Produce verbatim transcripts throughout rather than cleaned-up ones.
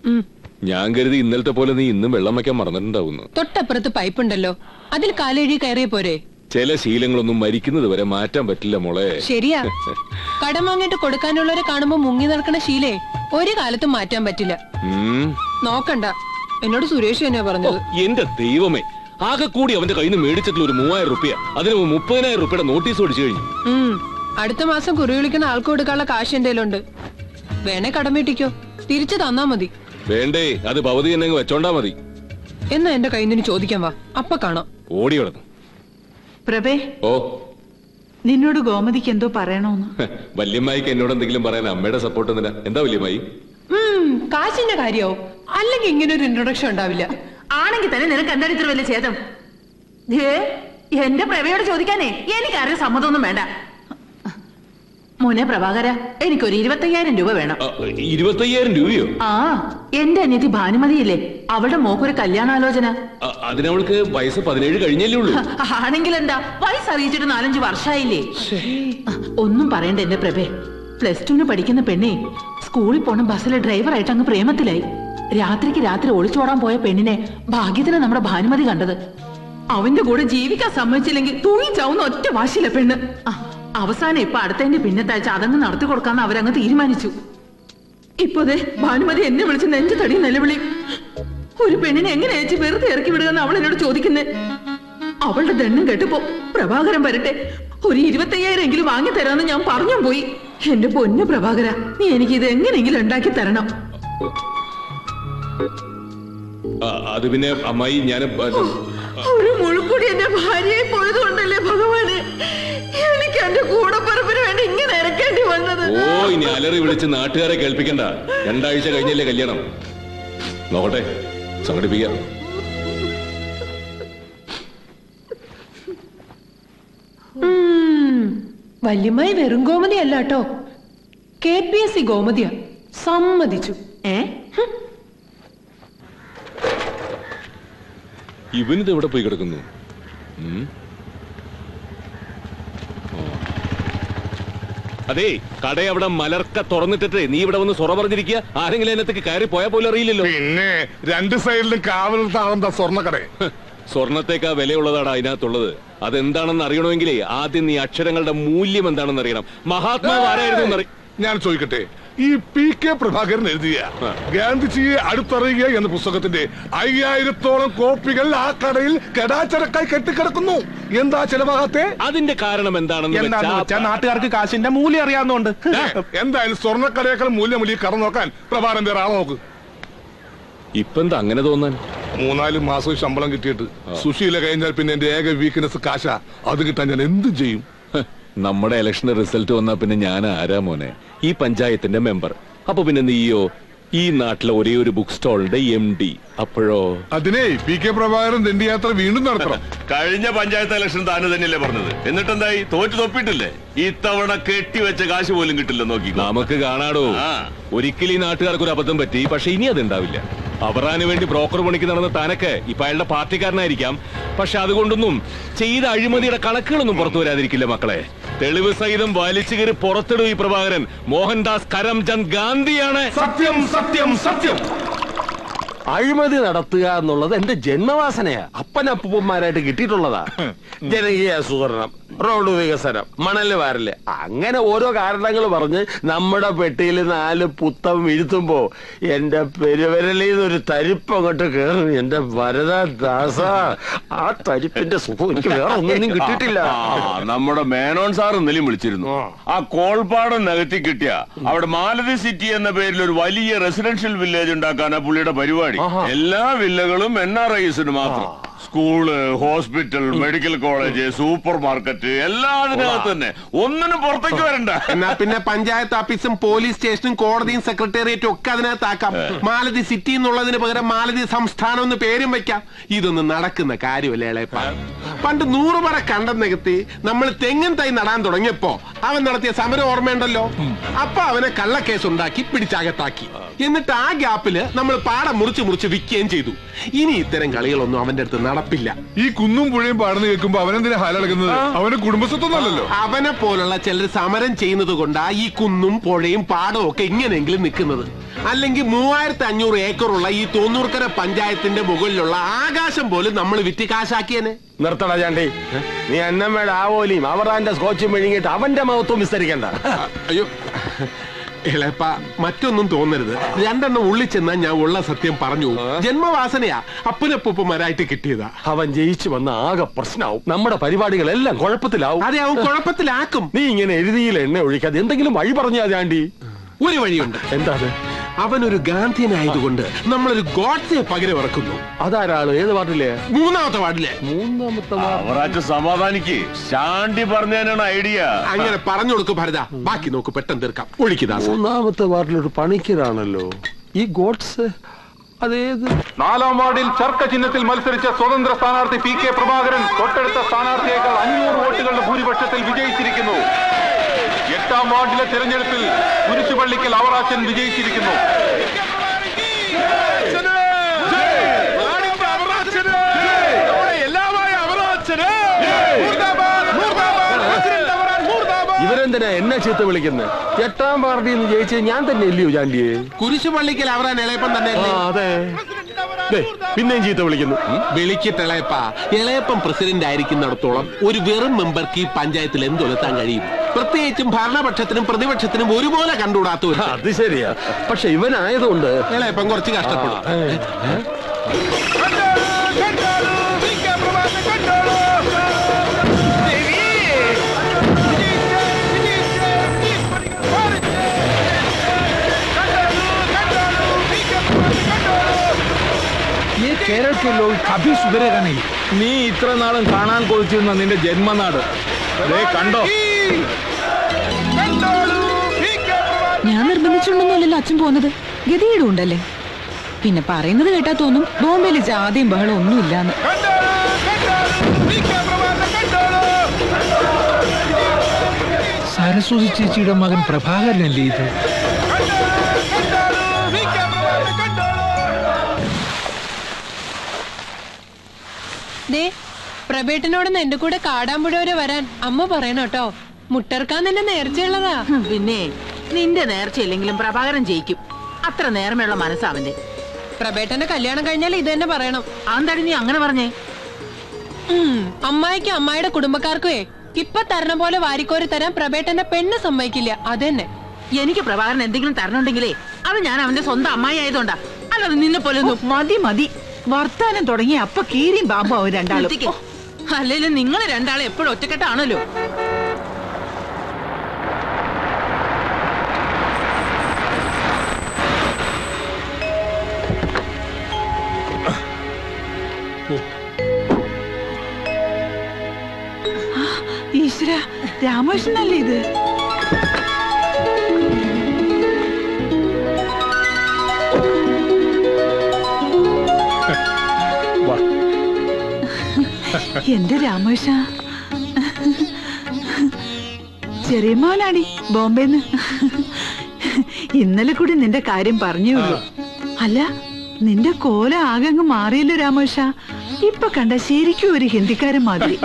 ഞാൻ കരുതി ഇന്നലത്തെ പോലെ നീ ഇന്നും വെള്ളം വയ്ക്കാൻ മറന്നിട്ടുണ്ടാവുന്നു. തൊട്ടപ്പുറത്ത് പൈപ്പുണ്ടല്ലോ, അതിൽ കാലെഴുതി കയറിയ പോരെ. ചില ശീലങ്ങളൊന്നും മരിക്കുന്നത് വരെ മാറ്റാൻ പറ്റില്ല മോളെ. ശരിയാ, കടം വാങ്ങിട്ട് കൊടുക്കാനുള്ളവരെ കാണുമ്പോ മുങ്ങി നടക്കണ ശീലേ ഒരു കാലത്തും മാറ്റാൻ പറ്റില്ല. നോക്കണ്ട, എന്നോട് സുരേഷ് തന്നെയാ പറഞ്ഞത്. എന്റെ ദൈവമേ, ആകെ കൂടി അവന്റെ കയ്യിൽ നിന്ന് മേടിച്ചിട്ടുള്ള ഒരു മൂവായിരം റുപ്യ, അതിന് മുപ്പതിനായിരം റുപ്യയുടെ നോട്ടീസ് ഓടിച്ചു കഴിഞ്ഞു. അടുത്ത മാസം കുറി വിളിക്കുന്ന ആൾക്ക് കൊടുക്കാനുള്ള കാശ് എന്റെ കയ്യിലുണ്ട്. വേണേ കടം വീട്ടിക്കോ, തിരിച്ചു തന്നാ മതി. വേണ്ടേ, അത് ഭവതി എന്നെ വെച്ചോണ്ടാ മതി. എന്നാ എന്റെ കയ്യിൽ നിന്ന് ചോദിക്കാൻ വാ, അപ്പൊ കാണാം. ഓടി കിടന്നു. പ്രഭേ, ഓ നിന്നോട് ഗോമതിക്ക് എന്തോ പറയണോന്ന്. വല്യമ്മായിക്ക് എന്നോട് എന്തെങ്കിലും പറയാൻ അമ്മയുടെ സപ്പോർട്ട് എന്തിനാ? എന്താ വല്യമ്മായി? കാശിന്റെ കാര്യോ? അല്ലെങ്കിൽ ഇങ്ങനെ ഒരു ഇൻട്രൊഡക്ഷൻ ഉണ്ടാവില്ല. ആണെങ്കിൽ തന്നെ നിനക്ക് എന്താണ് ഇത്ര വലിയ ഛേദം? എന്റെ പ്രഭയോട് ചോദിക്കാനേ എനിക്കാരും സമ്മതമൊന്നും വേണ്ട. മോനെ പ്രഭാകര, എനിക്കൊരു ഇരുപത്തയ്യായിരം രൂപ വേണം. ഇരുപത്തയ്യായിരം രൂപയോ? ആ, എന്റെ അനിയത്തി ഭാനുമതിയില്ലേ, അവളുടെ മോക്കൊരു കല്യാണാലോചന. അതിനവൾക്ക് വയസ്സ് പതിനേഴ് കഴിഞ്ഞല്ലേ ഉള്ളൂ. ആണെങ്കിൽ എന്താ, വയസ്സ് അറിയിച്ചിട്ട് നാലഞ്ചു വർഷമായില്ലേ. ഒന്നും പറയണ്ട എന്റെ പ്രഭേ. പ്ലസ് ടുവിന് പഠിക്കുന്ന പെണ്ണെ സ്കൂളിൽ പോണ ബസ്സിലെ ഡ്രൈവറായിട്ട് അങ്ങ് പ്രേമത്തിലായി. രാത്രിക്ക് രാത്രി ഒളിച്ചോടാൻ പോയ പെണ്ണിനെ ഭാഗ്യത്തിന് നമ്മുടെ ഭാനുമതി കണ്ടത്. അവന്റെ കൂടെ ജീവിക്കാൻ സമ്മതിച്ചില്ലെങ്കിൽ തൂങ്ങി ചാവുന്ന ഒറ്റ വാശിയില്ല പെണ്ണ്. അവസാനം ഇപ്പൊ അടുത്തതിന്റെ പിന്നത്താഴ്ച അതങ്ങ് നടത്തി കൊടുക്കാന്ന് അവരങ്ങ് തീരുമാനിച്ചു. ഇപ്പോതെ ഭാനുമതി എന്നെ വിളിച്ച് നെഞ്ചു തടി നിലവിളി. ഒരു പെണ്ണിനെ എങ്ങനെ അയച്ച് വെറുതെ ഇറക്കി വിടുകയെന്ന് അവൾ എന്നോട് ചോദിക്കുന്നേ. അവളുടെ ദണ്ണം കേട്ടപ്പോ പ്രഭാകരൻ വരട്ടെ, ഒരു ഇരുപത്തയ്യായിരം എങ്കിലും വാങ്ങി തരാമെന്ന് ഞാൻ പറഞ്ഞു പോയി. എന്റെ പൊന്നു പ്രഭാകര, നീ എനിക്ക് ഇത് എങ്ങനെയെങ്കിലും ഉണ്ടാക്കി തരണം. അത് പിന്നെ അമ്മായി, ഞാൻ ഒരു മുഴുക്കൂടി എന്റെ ഭാര്യയെ പോയതുകൊണ്ടല്ലേ ഭഗവാന് എനിക്ക് എന്റെ കൂടപ്പറപ്പിന് വേണ്ടി ഇങ്ങനെ ഇറക്കേണ്ടി വന്നത്. ഓ, ഇനി അലറി വിളിച്ച് നാട്ടുകാരെ കേൾപ്പിക്കണ്ട. രണ്ടാഴ്ച കഴിഞ്ഞല്ലേ കല്യാണം. നോക്കട്ടെ, സംഘടിപ്പിക്കാം. വല്യമ്മായി വെറും ഗോമതി അല്ല കേട്ടോ, കെ പി എസ് സി ഗോമതിയാ. സമ്മതിച്ചു. ഏ ഇവനിത് എവിടെ പോയി കിടക്കുന്നു? അതെ, കട അവിടെ മലർക്ക തുറന്നിട്ടിട്ട് നീ ഇവിടെ വന്ന് സൊറ പറഞ്ഞിരിക്കുക. ആരെങ്കിലും അതിനകത്തേക്ക് കയറി പോയാൽ പോലും അറിയില്ലല്ലോ. പിന്നെ രണ്ട് സൈഡിലും കാവലത്താണെന്താ സ്വർണ്ണക്കട. സ്വർണത്തേക്കാ വിലയുള്ളതാണ് അതിനകത്തുള്ളത്. അതെന്താണെന്ന് അറിയണമെങ്കിലേ ആദ്യം നീ അക്ഷരങ്ങളുടെ മൂല്യം എന്താണെന്ന് അറിയണം. മഹാത്മാവ് ആരായിരുന്നു? ഞാൻ ചോദിക്കട്ടെ, ഈ പി കെ പ്രഭാകരൻ എഴുതിയ ഗാന്ധിജിയെ അടുത്തറിയുക എന്ന പുസ്തകത്തിന്റെ അയ്യായിരത്തോളം കോപ്പികൾ ആ കടയിൽ കെടാച്ചരക്കായി കെട്ടിക്കിടക്കുന്നു. എന്താ ചെലവാകാത്തെ? അതിന്റെ കാരണം എന്താണെന്ന് വെച്ചാൽ നാട്ടുകാർക്ക് കാശിന്റെ മൂല്യം അറിയാവുന്നതുകൊണ്ട്. എന്തായാലും സ്വർണ്ണക്കടയേക്കാൾ മൂല്യം ഈ കട നോക്കാൻ പ്രഭാകരൻ വേറെ ആളെ നോക്ക്. ഇപ്പൊ എന്താ അങ്ങനെ തോന്നാൻ? മൂന്നാല് മാസം ശമ്പളം കിട്ടിയിട്ട് സുശീല കഴിഞ്ഞാൽ പിന്നെ എന്റെ ഏക വീക്ക്നെസ് കാശ. അത് കിട്ടാൻ ഞാൻ എന്ത് ചെയ്യും? നമ്മുടെ ഇലക്ഷൻ റിസൾട്ട് വന്നാ പിന്നെ ഞാൻ ആരാ മോനെ? ഈ പഞ്ചായത്തിന്റെ മെമ്പർ. അപ്പൊ പിന്നെ നീയോ ഈ നാട്ടിലെ ഒരേ ഒരു ബുക്ക് സ്റ്റോളിന്റെ എം ഡി. അപ്പോഴോ അതിനെ പി കെ പ്രഭാകരൻ ദണ്ഡിയാത്ര വീണ്ടും നടത്തണം. കഴിഞ്ഞ പഞ്ചായത്ത് ഇലക്ഷൻ താന് തന്നെയല്ലേ പറഞ്ഞത്? എന്നിട്ടെന്തായി? തോറ്റു തൊപ്പിട്ടില്ലേ? ഇത്തവണ കെട്ടിവെച്ച കാശ് പോലും കിട്ടില്ല. നോക്കി നമുക്ക് കാണാടോ. ഒരിക്കലും ഈ നാട്ടുകാർക്ക് ഒരു അബദ്ധം പറ്റി, പക്ഷെ ഇനി അതുണ്ടാവില്ല. അവറാന് വേണ്ടി ബ്രോക്കർ പണിക്ക് നടന്ന താനൊക്കെ ഇപ്പൊ അയാളുടെ പാർട്ടിക്കാരനായിരിക്കാം, പക്ഷെ അതുകൊണ്ടൊന്നും ചെയ്ത അഴിമതിയുടെ കണക്കുകളൊന്നും പുറത്തു വരാതിരിക്കില്ല മക്കളെ. തെളിവ് സഹിതം വലിച്ചു കയറി പുറത്തിടും ഈ പ്രഭാകരൻ. മോഹൻദാസ് കരംചന്ദ് ഗാന്ധിയാണ്. സത്യം സത്യം സത്യം. അഴിമതി നടത്തുക എന്നുള്ളത് എന്റെ ജന്മവാസനയാ. അപ്പനപ്പൂപ്പന്മാരായിട്ട് കിട്ടിയിട്ടുള്ളതാ. ജനകീയ ആസൂത്രണം, റോഡ് വികസനം, മണല് വാരല്, അങ്ങനെ ഓരോ കാരണങ്ങൾ പറഞ്ഞ് നമ്മുടെ പെട്ടിയിൽ നാല് പുത്തം വീഴ്ത്തുമ്പോ എന്റെ പെരുവരലിൽ നിന്നൊരു തരിപ്പ് അങ്ങോട്ട് കയറും. എന്റെ വരദാസ, ആ തരിപ്പിന്റെ സുഖം എനിക്ക് വേറെ ഒന്നും കിട്ടിയിട്ടില്ല. നമ്മുടെ മേനോൻ സാർ ഇന്നലെയും വിളിച്ചിരുന്നു. ആ കോൾപ്പാടം നികത്തി കിട്ടിയ അവിടെ മാലതി സിറ്റി എന്ന പേരിൽ ഒരു വലിയ റെസിഡൻഷ്യൽ വില്ലേജ് ഉണ്ടാക്കാനാ പുള്ളിയുടെ പരിപാടി. എല്ലാ വില്ലകളും എൻ ആർ ഐസിന് മാത്രം. School, hospital, medical college, super market എല്ലാം അതിനകത്ത് തന്നെ. ഒന്നിനും പുറത്തേക്ക് വരണ്ട. എന്നാ പിന്നെ പഞ്ചായത്ത് ഓഫീസും പോലീസ് സ്റ്റേഷനും കോടതിയും സെക്രട്ടേറിയറ്റും ഒക്കെ അതിനകത്താക്കാം. മാലതി സിറ്റി എന്നുള്ളതിന് പകരം മാലതി സംസ്ഥാനം എന്ന് പേരും വെക്കാം. ഇതൊന്നും നടക്കുന്ന കാര്യമല്ലേ ഇളയപ്പ? പണ്ട് നൂറ് പറ കണ്ടം നികത്തി നമ്മൾ തെങ്ങൻ തൈ നടാൻ തുടങ്ങിയപ്പോ അവൻ നടത്തിയ സമരം ഓർമ്മയുണ്ടല്ലോ. അപ്പൊ അവനെ കള്ളക്കേസ് ഉണ്ടാക്കി പിടിച്ചകത്താക്കി. എന്നിട്ട് ആ ഗ്യാപ്പില് നമ്മൾ പാടം മുറിച്ച് മുറിച്ച് വിൽക്കുകയും ചെയ്തു. ഇനി ഇത്തരം കളികളൊന്നും അവന്റെ അടുത്ത് നടപ്പില്ല. ഉറപ്പില്ല. ഈ കുന്നും പുഴയും പാടുന്ന കേൾക്കുമ്പോ അവനെന്തിനാ ഹാലടക്കുന്നത്? അവന്റെ കുടുംബസ്വത്തൊന്നല്ലല്ലോ. അവനെ പോലുള്ള ചിലർ സമരം ചെയ്യുന്നത് കൊണ്ടാ ഈ കുന്നും പുഴയും പാടവും ഒക്കെ ഇങ്ങനെയെങ്കിലും നിൽക്കുന്നത്. അല്ലെങ്കിൽ മൂവായിരത്തി അഞ്ഞൂറ് ഏക്കറുള്ള ഈ തൊണ്ണൂർക്കര പഞ്ചായത്തിന്റെ മുകളിലുള്ള ആകാശം പോലും നമ്മൾ വിറ്റ് കാശാക്കിയനെ. നിർത്തണ ചാണ്ടി, നീ അന്നമ്മയുടെ ആവോലിയും അവറാന്റെ സ്കോച്ചും മെഴുകിയിട്ട് അവന്റെ മഹത്വം വിസ്തരിക്കണ്ട. അയ്യോ ഇളയപ്പ, മറ്റൊന്നും തോന്നരുത്. രണ്ടെണ്ണം ഉള്ളിൽ ചെന്നാ ഞാൻ ഉള്ള സത്യം പറഞ്ഞു. ജന്മവാസനയാ, അപ്പനപ്പൂപ്പന്മാരായിട്ട് കിട്ടിയതാ. അവൻ ജയിച്ചു വന്ന ആകെ പ്രശ്നമാവും. നമ്മുടെ പരിപാടികളെല്ലാം കുഴപ്പത്തിലാവും. അതെ, അവൻ കുഴപ്പത്തിലാക്കും. നീ ഇങ്ങനെ എഴുതിയിൽ എണ്ണ ഒഴിക്കാതെ എന്തെങ്കിലും വഴി പറഞ്ഞാ ചാണ്ടി. ഒരു വഴിയുണ്ട്. എന്താ? അവനൊരു ഗാന്ധിയനായതുകൊണ്ട് നമ്മളൊരു ഗോഡ്സെ പകരം ഇറക്കുന്നു. അതാരാള്? ഏത് വാർഡിലെ? മൂന്നാമത്തെ വാർഡിലെ. മൂന്നാമത്തെ അവറാച്ച സമാധാനിക്ക്. ശാന്തി പറഞ്ഞതിനാണ് ഐഡിയ. അങ്ങനെ പറഞ്ഞു കൊടുക്കും ഭരത. ബാക്കി നോക്ക്, പെട്ടെന്ന് തീർക്കാം. ഒഴിക്കുദാസ്. മൂന്നാമത്തെ വാർഡിലൊരു പണിക്കരാണല്ലോ ഈ ഗോഡ്സ്. അതേത്? നാലാം വാർഡിൽ ചർക്ക ചിഹ്നത്തിൽ മത്സരിച്ച സ്വതന്ത്ര സ്ഥാനാർത്ഥി പി കെ പ്രഭാകരൻ തൊട്ടടുത്ത സ്ഥാനാർത്ഥിയേക്കാൾ അഞ്ഞൂറ് വോട്ടുകളുടെ ഭൂരിപക്ഷത്തിൽ വിജയിച്ചിരിക്കുന്നു. എട്ടാം വാർഡിലെ തെരഞ്ഞെടുപ്പിൽ കുരിശുപള്ളിക്കൽ അവറാച്ചൻ വിജയിച്ചിരിക്കുന്നു. ഇവരെന്തിനാ എന്നെ ചീത്ത വിളിക്കുന്നത്? എട്ടാം പാർട്ടിയിൽ നിന്ന് ജയിച്ചത് ഞാൻ തന്നെ ഇല്ലയോ ചാണ്ടിയെ? കുരിശുപള്ളിക്കൽ അവറാൻ ഇളയപ്പൻ തന്നെ. അതെ, പിന്നെയും ചീത്ത വിളിക്കുന്നു. വിളിക്കട്ടെ ഇളയപ്പ. ഇളയപ്പൻ പ്രസിഡന്റ് ആയിരിക്കുന്നിടത്തോളം ഒരു വെറും മെമ്പർക്ക് ഈ പഞ്ചായത്തിൽ എന്തൊലത്താൻ കഴിയും? പ്രത്യേകിച്ചും ഭരണപക്ഷത്തിനും പ്രതിപക്ഷത്തിനും ഒരുപോലെ കണ്ടുകൂടാത്ത. അത് ശരിയാ, പക്ഷെ ഇവനായതുകൊണ്ട് ഇളയപ്പൻ കുറച്ച് കഷ്ടപ്പെടും. केरल के लोग कभी सुधरेगा नहीं. നീ ഇത്ര നാളും കാണാൻ കൊതിച്ചിരുന്ന നിന്റെ ജന്മനാട് കണ്ടോ? ഞാൻ നിർബന്ധിച്ചുണ്ടെന്നല്ലോ അച്ഛൻ പോകുന്നത്. ഗതികേടും ഉണ്ടല്ലേ. പിന്നെ പറയുന്നത് കേട്ടാ തോന്നും ബോംബെയില് ജാതിയും ബഹളം ഒന്നുമില്ലാന്ന്. സരസ്വതി ചേച്ചിയുടെ മകൻ പ്രഭാകരനല്ലേ ഇത്? ദേ, പ്രബേട്ടനോടൊന്ന് എന്റെ കൂടെ കാടാമ്പുഴ വരെ വരാൻ അമ്മ പറയണോട്ടോ. മുട്ടർക്കാൻ നിന്നെ നേർച്ചയുള്ളതാ. പിന്നെ നിന്റെ നേർച്ചയില്ലെങ്കിലും പ്രഭാകരൻ ജയിക്കും. അത്ര നേർമയുള്ള മനസ്സാവന്റെ. പ്രബേട്ടന്റെ കല്യാണം കഴിഞ്ഞാൽ ഇത് തന്നെ പറയണം. അതെന്താടി നീ അങ്ങനെ പറഞ്ഞേ? അമ്മായിക്കും അമ്മായിയുടെ കുടുംബക്കാർക്കുവേ ഇപ്പൊ തരണ പോലെ വാരിക്കോരി തരാൻ പ്രബേട്ടന്റെ പെണ്ണ് സമ്മതിക്കില്ല. അതന്നെ. എനിക്ക് പ്രഭാകരൻ എന്തെങ്കിലും തരണുണ്ടെങ്കിലേ അത് ഞാൻ അവന്റെ സ്വന്തം അമ്മായി ആയതുകൊണ്ടാ. അല്ലാതെ നിന്നെ പോലെ മതി മതി വർത്താനം തുടങ്ങി അപ്പൊ കീരിയും ബാമ്പാവും രണ്ടാളും. അല്ലേലും നിങ്ങൾ രണ്ടാളും എപ്പോഴും ഒറ്റക്കെട്ടാണല്ലോ. ഈശ്വര, രാമകൃഷ്ണനല്ലേ ഇത്? എന്റെ രാമകൃഷ്ണ, ചെറിയ മോനാടി ബോംബെന്ന്. ഇന്നലെ കൂടി നിന്റെ കാര്യം പറഞ്ഞുള്ളൂ. അല്ല, നിന്റെ കോല ആകെ അങ്ങ് മാറിയല്ലോ രാമകൃഷ്ണ. ഇപ്പൊ കണ്ട ശരിക്കും ഒരു ഹിന്ദിക്കാരൻ മാതിരി.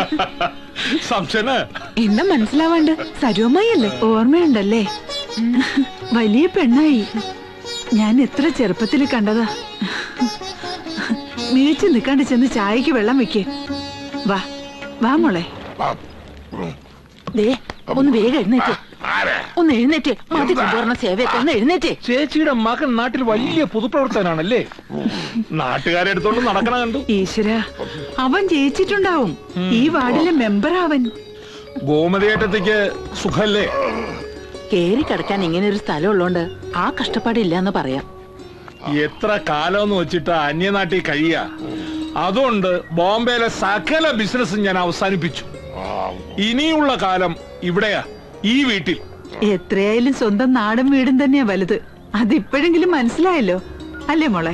എന്താ മനസ്സിലാവാണ്ട്? സരോമയല്ലേ? ഓർമ്മയുണ്ടല്ലേ? വലിയ പെണ്ണായി. ഞാൻ എത്ര ചെറുപ്പത്തിൽ കണ്ടതാ. മിഴിച്ചു നിൽക്കാണ്ട് ചെന്ന് ചായക്ക് വെള്ളം വെക്ക്. വാ വാ മോളെ. ദേ, ഒന്ന് വേഗം എഴുന്നേറ്റ്. ഒന്ന് എഴുന്നേറ്റ്. മതി കൊണ്ടുവരണ സേവയൊക്കെ ഒന്ന് എഴുന്നേറ്റ്. ചേച്ചിയുടെ മകൻ നാട്ടിൽ വലിയ പൊതുപ്രവർത്തനാണല്ലേ? നാട്ടുകാരെ എടുത്തോണ്ട് നടക്കണ കണ്ടു. ഈശ്വര, അവൻ ജയിച്ചിട്ടുണ്ടാവും. ഈ വാർഡിലെ മെമ്പർ അവൻ. ഗോമതിയേട്ടത്തേക്ക് സുഖല്ലേ? കേറി കിടക്കാൻ ഇങ്ങനെ ഒരു സ്ഥലം ഉള്ളോണ്ട് ആ കഷ്ടപ്പാടില്ല എന്ന് പറയാം. എത്ര കാലം വെച്ചിട്ട് അന്യനാട്ടിൽ കഴിയാ. അതുകൊണ്ട് ബോംബെയിലെ സകല ബിസിനസ്സും ഞാൻ അവസാനിപ്പിച്ചു. ഇനിയുള്ള കാലം ഇവിടെയാ, ഈ വീട്ടിൽ. എത്രയായാലും സ്വന്തം നാടും വീടും തന്നെയാ വലുത്. അതിപ്പോഴെങ്കിലും മനസ്സിലായല്ലോ അല്ലേ മോളെ?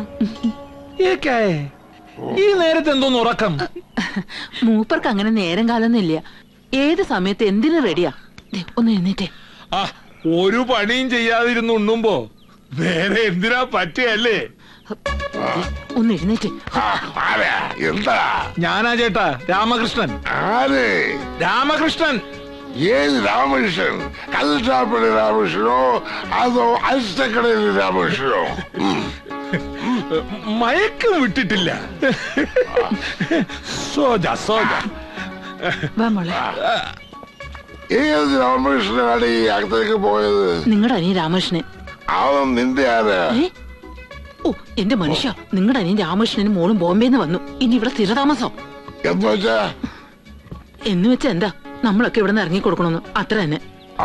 ഈ നേരത്തെ എന്തോന്ന് ഉറക്കം? മൂപ്പർക്ക് അങ്ങനെ നേരം കാലൊന്നും ഇല്ല. ഏത് സമയത്ത് എന്തിനു റെഡിയാ. ഒന്ന് എഴുന്നേറ്റേ. ആ, ഒരു പണിയും ചെയ്യാതിരുന്ന് ഉണ്ണുമ്പോ വേറെ എന്തിനാ പറ്റിയല്ലേ? ഒന്ന് എഴുന്നേറ്റ്. എന്താ? ഞാനാ ചേട്ടാ, രാമകൃഷ്ണൻ. ആര്? രാമകൃഷ്ണൻ. ഏത് രാമകൃഷ്ണൻ? കല്ലാപ്പള്ളി രാമകൃഷ്ണനോ അതോ അരിസ്റ്റക്കടയിൽ രാമകൃഷ്ണനോ? മയക്കം വിട്ടിട്ടില്ല. സോജ സോജ. വാ മോളെ. ഏത് രാമകൃഷ്ണനാണ് ഈ അകത്തേക്ക് പോയത്? നിങ്ങളുടെ അനിയൻ രാമകൃഷ്ണൻ. അവൻ നിന്റെ ആരാ? ഓ എന്റെ മനുഷ്യ, നിങ്ങളുടെ അനിയൻ രാമകൃഷ്ണനും മോളും ബോംബെന്ന് വന്നു. ഇനി ഇവിടെ സ്ഥിരതാമസം. എന്ന് വെച്ചാ എന്ന് വെച്ചാ എന്താ, നമ്മളൊക്കെ ഇവിടെ നിന്ന് ഇറങ്ങി കൊടുക്കണമെന്ന് അത്ര തന്നെ.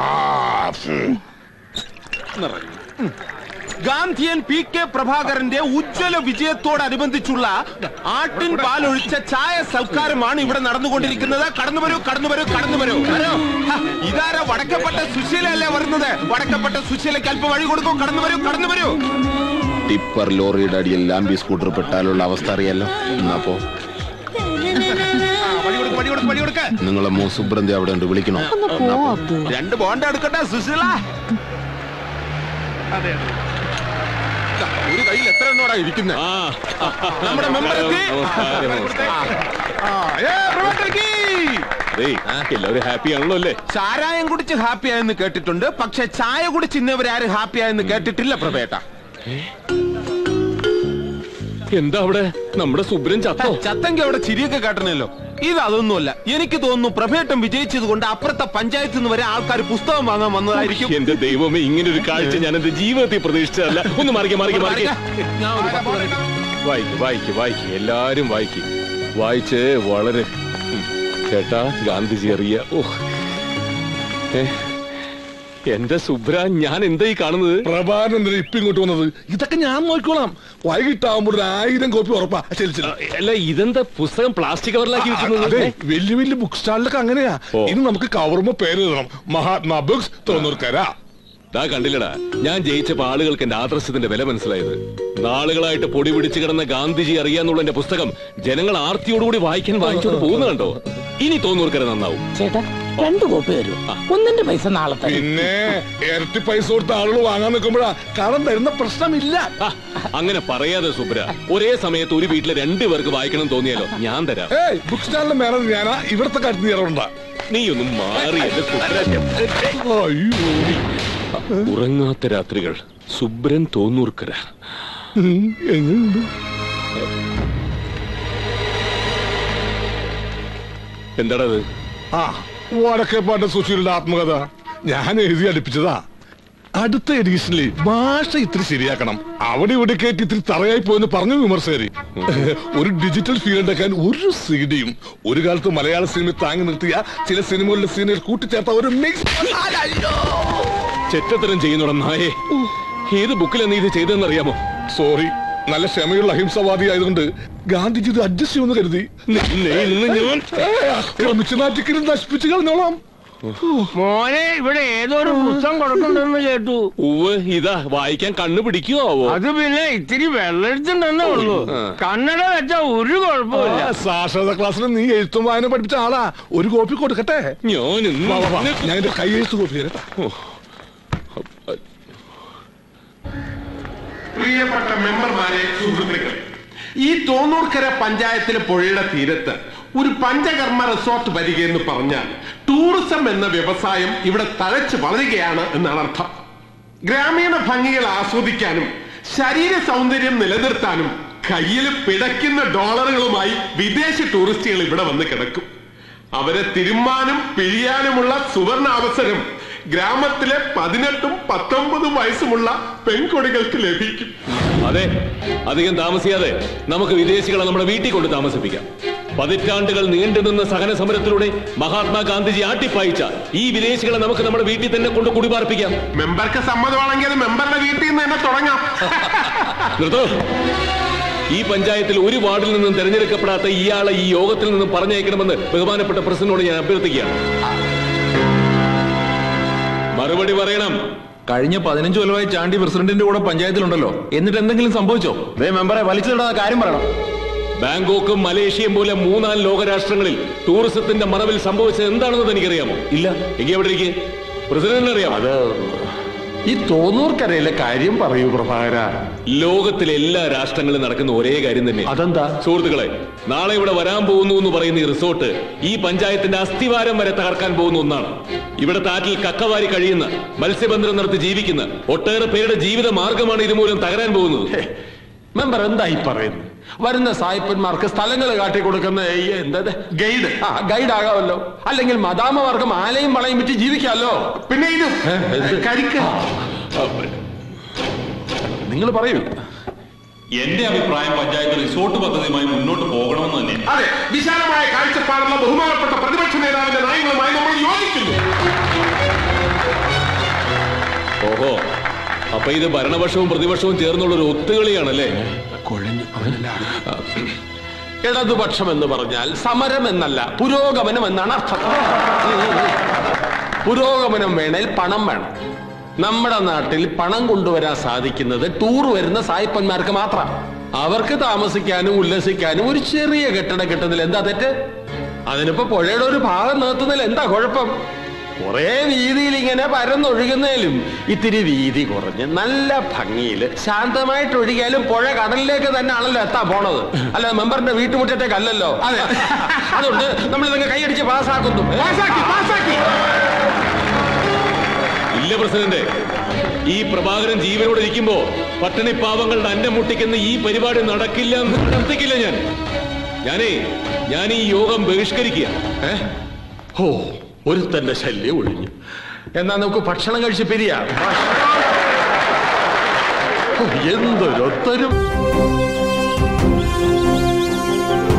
ഗാന്ധിയൻ പി കെ പ്രഭാകരന്റെ ഉജ്ജ്വല വിജയത്തോടനുബന്ധിച്ചുള്ള ആട്ടിൻ പാലൊഴിച്ച ചായ സൽക്കാരമാണ് ഇവിടെ നടന്നുകൊണ്ടിരിക്കുന്നത്. കടന്നു വരൂ, കടന്നു വരൂ, കടന്നു വരൂ. ഇതാരാ? വടക്കപ്പെട്ട സുശീലല്ലേ വരുന്നത്? വടക്കപ്പെട്ട സുശീലയ്ക്ക് അല്പം വഴി കൊടുക്കൂ. കടന്നു വരൂ, കടന്നു വരൂ. ടിപ്പർ ലോറിയുടെ അടിയിൽ ലാംബി സ്കൂട്ടർ പെട്ടാലുള്ള അവസ്ഥ അറിയാലോ. എന്നാപ്പോ നിങ്ങളെ മോ സുബ്രന്തി അവിടെ ഉണ്ട്, വിളിക്കണോ? രണ്ട് ബോണ്ട് എടുക്കട്ടെ സുശീല. ഒരു കയ്യിൽ എത്ര എണ്ണോടാ ഇരിക്കുന്നത്? നമ്മുടെ മെമ്പർ എല്ലാവരും ഹാപ്പി ആണല്ലോ അല്ലേ? ചാരായം കുടിച്ച് ഹാപ്പി ആയെന്ന് കേട്ടിട്ടുണ്ട്, പക്ഷെ ചായ കുടിച്ച് ഇന്നവരാരും ഹാപ്പി ആയെന്ന് കേട്ടിട്ടില്ല പ്രഭേട്ട. എന്താ അവിടെ നമ്മുടെ സുബ്രൻ ചത്തോ? ചത്തെങ്കിൽ അവിടെ ചിരിയൊക്കെ കേട്ടണല്ലോ. ഇത് അതൊന്നുമല്ല. എനിക്ക് തോന്നുന്നു പ്രഭേട്ടം വിജയിച്ചത് കൊണ്ട് അപ്പുറത്തെ പഞ്ചായത്തിൽ നിന്ന് വരെ ആൾക്കാർ പുസ്തകം വാങ്ങാൻ വന്നതായിരിക്കും. എന്റെ ദൈവമേ, ഇങ്ങനെ ഒരു കാഴ്ച ഞാൻ എന്റെ ജീവിതത്തിൽ പ്രതീക്ഷിച്ചതല്ല. ഒന്ന് മാറിക്കേ മാറിക്കേ മാറിക്കേ. വായിക്ക് വായിക്ക് വായിക്ക്, എല്ലാരും വായിക്ക്. വായിച്ച് വളരെ ചേട്ടാ, ഗാന്ധിജി അറിയ. ഓ എന്റെ സുബ്ര, ഞാൻ എന്താ ഈ കാണുന്നത്? പ്രഭാകരൻ ഇപ്പൊ ഇങ്ങോട്ട് വന്നത്? ഇതൊക്കെ ഞാൻ നോക്കിക്കോളാം. വൈകിട്ടാവുമ്പോൾ ഒരു ആയിരം കോപ്പി ഉറപ്പാ. അല്ല, ഇതെന്താ പുസ്തകം പ്ലാസ്റ്റിക് കവറിലാക്കി വെക്കുന്നത്? വലിയ വലിയ ബുക്ക് സ്റ്റാളിലൊക്കെ അങ്ങനെയാ. ഇനി നമുക്ക് കവറുമ്പോ പേര് എഴുതണം, മഹാത്മാ ബുക്സ് തൊണ്ണൂർക്കര. ദാ കണ്ടില്ലടാ, ഞാൻ ജയിച്ചപ്പോ ആളുകൾക്ക് എന്റെ ആദർശത്തിന്റെ വില മനസ്സിലായത്. നാളുകളായിട്ട് പൊടി പിടിച്ചു കിടന്ന ഗാന്ധിജി അറിയാന്നുള്ള എന്റെ പുസ്തകം ജനങ്ങൾ ആർത്തിയോടുകൂടി വായിക്കാൻ വായിച്ചോണ്ട് പോകുന്ന കണ്ടോ? ഇനി തോന്നൂർക്കര നന്നാവും. ചേട്ടാ, രണ്ടു കോപ്പി വരും. ഒന്നിന്റെ പൈസ നാളെ തരും. പിന്നെ ഇരട്ടി പൈസ കൊടുത്ത ആളുകൾ വാങ്ങാൻ നിൽക്കുമ്പോഴാ കടം തരുന്ന പ്രശ്നമില്ല. അങ്ങനെ പറയാതെ സുബ്ര, ഒരേ സമയത്ത് ഒരു വീട്ടിലെ രണ്ടുപേർക്ക് വായിക്കണം തോന്നിയാലോ, ഞാൻ തരാം. ഏയ്, ബുക്ക് സ്റ്റാളിന്റെ മേലെ ഞാനാ, ഇവിടത്തെ കരുതി ഇറണ്ടാ. നീ ഒന്നും മാറി എന്റെ സുബ്ര. ഉറങ്ങാത്ത രാത്രികൾ, സുബ്രൻ തോന്നൂർക്കര. എന്താണത്? ആ, വടക്കേപ്പാട്ട് സുശീലിന്റെ ആത്മകഥ ഞാൻ എഴുതി അടുപ്പിച്ചതാ. അടുത്ത എഡീഷനിൽ ഭാഷ ഇത്തിരി ശരിയാക്കണം. അവിടെ ഇവിടെ കേട്ട് ഇത്തിരി തറയായി പോയെന്ന് പറഞ്ഞു വിമർശകര്. ഒരു ഡിജിറ്റൽ ഫീൽ ഉണ്ടാക്കാൻ ഒരു സീഡിയും ഒരു കാലത്ത് മലയാള സിനിമ താങ്ങി നിർത്തിയ ചില സിനിമകളിലെ സീനുകൾ കൂട്ടിച്ചേർത്ത ഒരു മിക്സ്. ചെറ്റത്തരം ചെയ്യുന്നുട നായേ, ഏത് ബുക്കിലാണ് നീ ഇത് ചെയ്തതെന്നറിയാമോ? സോറി, നല്ല ക്ഷമയുള്ള അഹിംസവാദി ആയതുകൊണ്ട് ഗാന്ധിജി ഇത് അഡ്ജസ്റ്റ് ചെയ്യുമെന്ന് കരുതി. നാട്ടിക്കലും നശിപ്പിച്ചു കളഞ്ഞോളാം. മോനെ, ഇവിടെ ഏതൊരു പുസ്തകം കൊടുക്കണ്ടെന്ന് കേട്ടു. ഉവ്, ഇതാ വായിക്കാൻ കണ്ണു പിടിക്കുവോ? അത് പിന്നെ ഇത്തിരി വെള്ളെടുത്തുണ്ടെന്നേ ഉള്ളൂ. കണ്ണട വെച്ചാ ഒരു കുഴപ്പമില്ല. സാക്ഷരതാ ക്ലാസ്സിൽ നീ എഴുത്തും വായന പഠിപ്പിച്ച ആളാ. ഒരു കോപ്പി കൊടുക്കട്ടെ? ഞാൻ ഞാൻ എന്റെ കൈ എഴുത്ത് കോപ്പി തരട്ടെ. പ്രിയപ്പെട്ട മെമ്പർമാരെ, സുഹൃത്തുക്കളെ, ഈ തോന്നൂർക്കര പഞ്ചായത്തിലെ പുഴയുടെ തീരത്ത് ഒരു പഞ്ചകർമ്മ റിസോർട്ട് വരികയെന്ന് പറഞ്ഞാൽ ടൂറിസം എന്ന വ്യവസായം ഇവിടെ തഴച്ചു വളരുകയാണ് എന്നാണ് അർത്ഥം. ഗ്രാമീണ ഭംഗികൾ ആസ്വദിക്കാനും ശരീര സൗന്ദര്യം നിലനിർത്താനും കയ്യിൽ പിടയ്ക്കുന്ന ഡോളറുകളുമായി വിദേശ ടൂറിസ്റ്റുകൾ ഇവിടെ വന്ന് കിടക്കും. അവരെ തിരുമ്മാനും പിഴിയാനുമുള്ള സുവർണ അവസരം ഗ്രാമത്തിലെ പതിനെട്ടും പത്തൊമ്പതും വയസ്സുമുള്ള പെൺകൊടികൾക്ക് ലഭിക്കും. അതെ, അധികം താമസിയാതെ നമുക്ക് വിദേശികളെ നമ്മുടെ വീട്ടിൽ കൊണ്ട് താമസിപ്പിക്കാം. പതിറ്റാണ്ടുകൾ നീണ്ടുനിന്ന സഹന സമരത്തിലൂടെ മഹാത്മാഗാന്ധിജി ആട്ടിപ്പായിച്ച ഈ വിദേശികളെ നമുക്ക് നമ്മുടെ വീട്ടിൽ തന്നെ കൊണ്ട് കുടിപാർപ്പിക്കാം. മെമ്പർക്ക് സമ്മതമാണെങ്കിൽ അത് മെമ്പറുടെ വീട്ടിൽ നിന്ന് തന്നെ തുടങ്ങാം. നിർത്തോ. ഈ പഞ്ചായത്തിൽ ഒരു വാർഡിൽ നിന്നും തെരഞ്ഞെടുക്കപ്പെടാത്ത ഇയാളെ ഈ യോഗത്തിൽ നിന്നും പറഞ്ഞയക്കണമെന്ന് ബഹുമാനപ്പെട്ട പ്രസിഡന്റിനോട് ഞാൻ അഭ്യർത്ഥിക്കുകയാണ്. മറുപടി പറയണം. കഴിഞ്ഞ പതിനഞ്ചു കൊല്ലമായി ചാണ്ടി പ്രസിഡന്റിന്റെ കൂടെ പഞ്ചായത്തിലുണ്ടല്ലോ, എന്നിട്ട് എന്തെങ്കിലും സംഭവിച്ചോ? മെമ്പറെ വലിച്ചിടാതെ കാര്യം പറയണം. ബാങ്കോക്കും മലേഷ്യയും പോലെ മൂന്നാല് ലോകരാഷ്ട്രങ്ങളിൽ ടൂറിസത്തിന്റെ മറവിൽ സംഭവിച്ചത് എന്താണെന്ന് എനിക്കറിയാമോ? ഇല്ല. എങ്കിൽ എവിടെ ഇരിക്കെ? പ്രസിഡന്റിന് അറിയാം. അത് ഈ തോന്നൂർക്കരയിലെ കാര്യം പറയൂ പ്രഭാകര. ലോകത്തിലെ എല്ലാ രാഷ്ട്രങ്ങളിലും നടക്കുന്ന ഒരേ കാര്യം തന്നെ. അതെന്താ? സുഹൃത്തുക്കളെ, നാളെ ഇവിടെ വരാൻ പോകുന്നു എന്ന് പറയുന്ന ഈ റിസോർട്ട് ഈ പഞ്ചായത്തിന്റെ അസ്ഥിവാരം വരെ തകർക്കാൻ പോകുന്ന ഒന്നാണ്. ഇവിടെ താറ്റിൽ കക്കവാരി കഴിയുന്ന, മത്സ്യബന്ധനം നടത്തി ജീവിക്കുന്ന ഒട്ടേറെ പേരുടെ ജീവിത മാർഗമാണ് ഇതുമൂലം തകരാൻ പോകുന്നത്. മെമ്പർ എന്തായി പറയുന്നത്? വരുന്ന സായിപ്പന്മാർക്ക് സ്ഥലങ്ങൾ കാട്ടിക്കൊടുക്കുന്ന എന്താ ഗൈഡ് ആ ഗൈഡ് ആകാമല്ലോ. അല്ലെങ്കിൽ മദാമമാർക്ക് മാലയും വളയും വിറ്റ് ജീവിക്കാമല്ലോ. പിന്നെ ഇത് കരിക്ക. നിങ്ങൾ പറയൂ. എന്റെ അഭിപ്രായം പഞ്ചായത്ത് റിസോർട്ട് പദ്ധതിയുമായി മുന്നോട്ട് പോകണമെന്ന് തന്നെ. അതെ, വിശാലമായ കാഴ്ചപ്പാടുള്ള ബഹുമാനപ്പെട്ട പ്രതിപക്ഷ നേതാവിന്റെ നയങ്ങളുമായി നമ്മൾ യോജിക്കുന്നു. ഓഹോ, അപ്പൊ ഇത് ഭരണപക്ഷവും പ്രതിപക്ഷവും ചേർന്നുള്ള ഒരു ഒത്തുകളിയാണല്ലേ? കുഴഞ്ഞു. ഇടതുപക്ഷം എന്ന് പറഞ്ഞാൽ സമരം എന്നല്ല, പുരോഗമനം എന്നാണ് അർത്ഥം. പുരോഗമനം വേണേൽ പണം വേണം. നമ്മുടെ നാട്ടിൽ പണം കൊണ്ടുവരാൻ സാധിക്കുന്നത് ടൂർ വരുന്ന സായിപ്പന്മാർക്ക് മാത്രം. അവർക്ക് താമസിക്കാനും ഉല്ലസിക്കാനും ഒരു ചെറിയ കെട്ടിടം കിട്ടുന്നതിൽ എന്താ തെറ്റ്? അതിനിപ്പോ പുഴയുടെ ഒരു ഭാഗം നിർത്തുന്നതിൽ എന്താ കുഴപ്പം? കുറെ വീതിയിൽ ഇങ്ങനെ പരന്നൊഴുകുന്നതിലും ഇത്തിരി വീതി കുറഞ്ഞ് നല്ല ഭംഗിയിൽ ശാന്തമായിട്ട് ഒഴുകിയാലും പുഴ കടലിലേക്ക് തന്നെ ആണല്ലോ എത്താൻ പോണത്. അല്ല, മെമ്പറിന്റെ വീട്ടുമുറ്റത്തേക്കല്ലല്ലോ. അതെ, അതുകൊണ്ട് നമ്മൾ ഇതൊക്കെ കൈയടിച്ച് പാസ്സാക്കുന്നു. ഇല്ല പ്രസിഡന്റ്, ഈ പ്രഭാകരൻ ജീവനോടെ ഇരിക്കുമ്പോ പട്ടിണി പാവങ്ങളുടെ അന്നം മുട്ടിക്കുന്ന ഈ പരിപാടി നടക്കില്ല, നടത്തിക്കില്ല. ഞാൻ ഞാനേ ഞാൻ ഈ യോഗം ബഹിഷ്കരിക്കുക. ഓ, ഒരുത്തന്റെ ശല്യം ഒഴിഞ്ഞു. എന്നാ നമുക്ക് ഭക്ഷണം കഴിച്ച് പിരിയാം. എന്തൊരൊത്തരും.